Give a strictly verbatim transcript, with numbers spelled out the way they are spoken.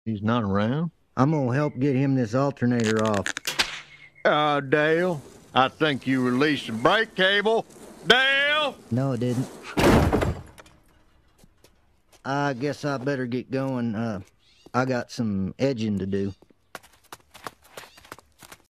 He's not around? I'm gonna help get him this alternator off. Uh, Dale, I think you released the brake cable. Dale! No, it didn't. I guess I better get going. Uh, I got some edging to do.